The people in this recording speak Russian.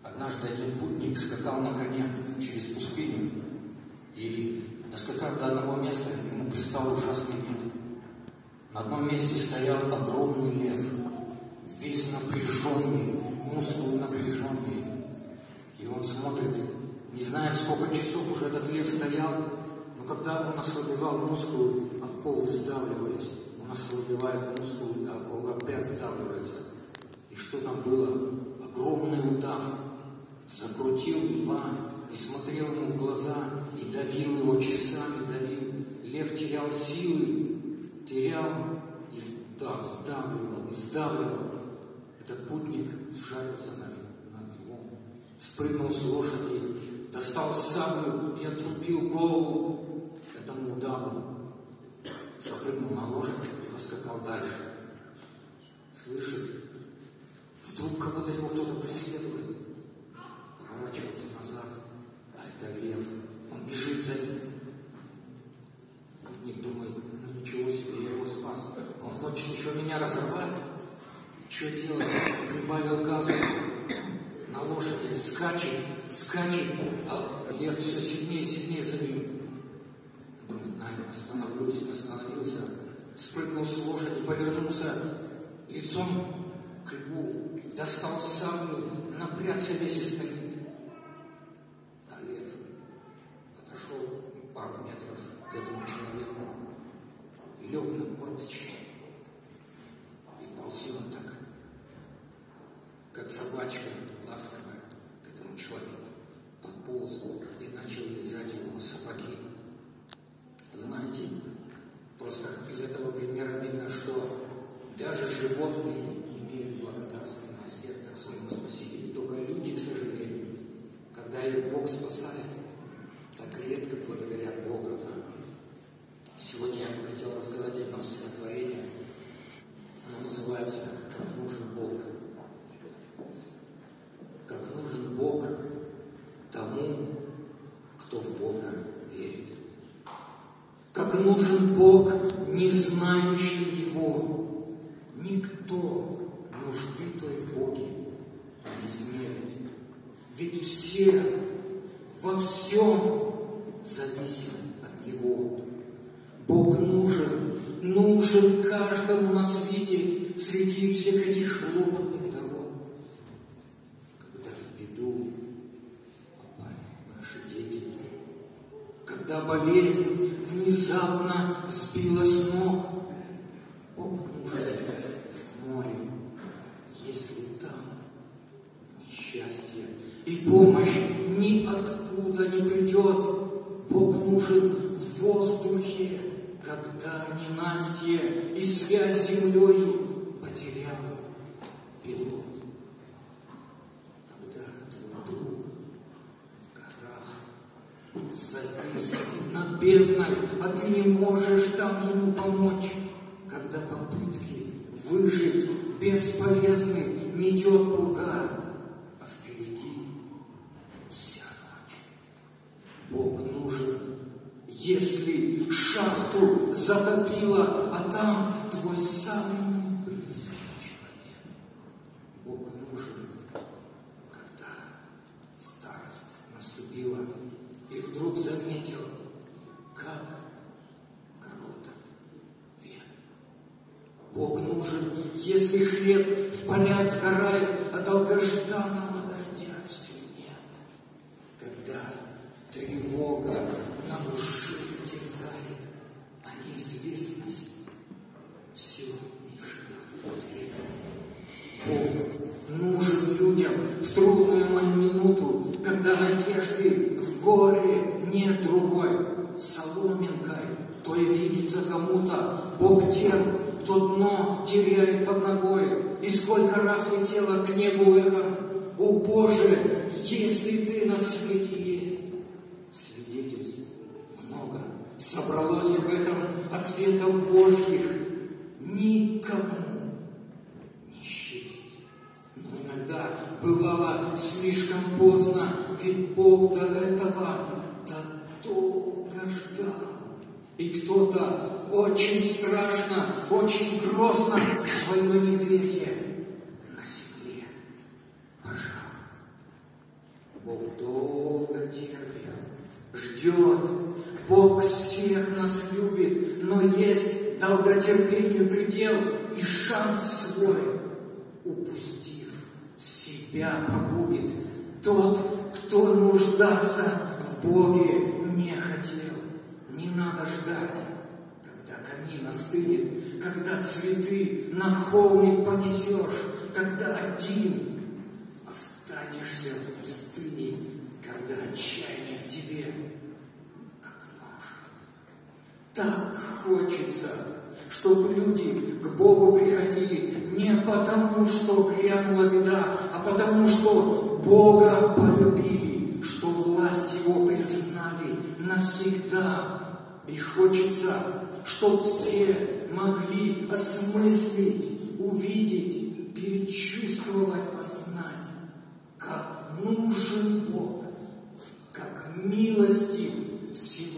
Однажды один путник скакал на коне через пустыню, и, доскакав до одного места, ему пристал ужасный вид. На одном месте стоял огромный лев, весь напряженный, мускулы напряженные. И он смотрит, не знает, сколько часов уже этот лев стоял, но когда он ослабевал мускулы, оковы сдавливались. Он ослабевает мускулы, а оковы опять сдавливаются. И что там было? Огромный удав закрутил льва и смотрел ему в глаза, и давил его часами, давил. Лев терял силы, терял, и сдавливал. Этот путник сжалился над львом, спрыгнул с лошади, достал саблю и отрубил голову этому удаву. Запрыгнул на лошадь и поскакал дальше. Слышит, вдруг кого-то его кто-то преследует. Поворачивается назад, а это лев. Он бежит за ним. Путник думает, ну ничего себе, я его спас. Он хочет еще меня разорвать. Что делать? Прибавил газу на лошади, скачет, а лев все сильнее и сильнее за ним. Думает, остановился, спрыгнул с лошади, повернулся лицом к льву, достал саблю, напрягся весь и стоит. А лев подошел пару метров к этому человеку, лег на корточки и ползет так, как собачка ласковая к этому человеку. Подполз и начал лизать его сапоги. Знаете, просто из этого примера видно, что даже животные имеют благодарственное сердце к своему Спасителю. Только люди, к сожалению, когда их Бог спасает, так редко благодарят Бога. Сегодня я бы хотел рассказать одно стихотворение. Оно называется «Как нужен Бог». Как нужен Бог тому, кто в Бога верит. Как нужен Бог, не знающим Его. Никто нужды той в Боге не измерит. Ведь все во всем зависим от Него. Бог нужен каждому на свете среди всех этих хлопотных дорог. Когда в беду попали наши дети, когда болезнь внезапно сбила с ног, Бог нужен в море, если там несчастье, и помощь ниоткуда не придет. Бог нужен в воздухе, когда ненастье и связь с землей потерял пилот. Когда твой друг в горах завис над бездной, а ты не можешь там ему помочь. Когда попытки выжить бесполезны, метет пурга, а впереди вся ночь. Бог нужен, если шахту затопило, а там твой самый близкий человек. Бог нужен, когда старость наступила, и вдруг заметил, как короток век. Бог нужен, если хлеб в полях сгорает, а долгожданного дождя все нет. Когда тревога на душе терзает, а неизвестность все не шлет ответ. Бог нужен людям в трудную минуту, когда надежды в горе нет другой. Соломинкой той видится кому-то Бог тем, кто дно теряет под ногой. И сколько раз летело к небу эхо: «О Боже, если Ты на свете есть!» Свидетельств много собралось в этом ответов Божьих. Никому не счесть. Но иногда бывало слишком поздно, ведь Бог до этого долго ждал. И кто-то очень страшно, очень грозно свое неверие на земле пожал. Бог долго терпит, ждет. Бог всех нас любит, но есть долготерпению предел, и шанс свой, упустив, себя погубит. Тот, кто нуждаться в Боге не хотел. Не надо ждать, когда камин остынет, когда цветы на холмик понесешь, когда один останешься в пустыне, когда отчаяние в тебе, как нож. Так хочется, чтоб люди к Богу приходили не потому, что грянула беда, а потому, что Бога полюбили, что власть Его признали навсегда. И хочется, чтоб все могли осмыслить, увидеть, перечувствовать, познать, как нужен Бог, как милостив всегда.